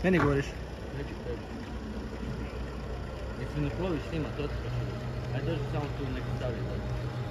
Meni govoriš? Neću tebi. Jesi ne ploviš s njima, to ti kažeš. Ajde dođi samo tu neki staviti.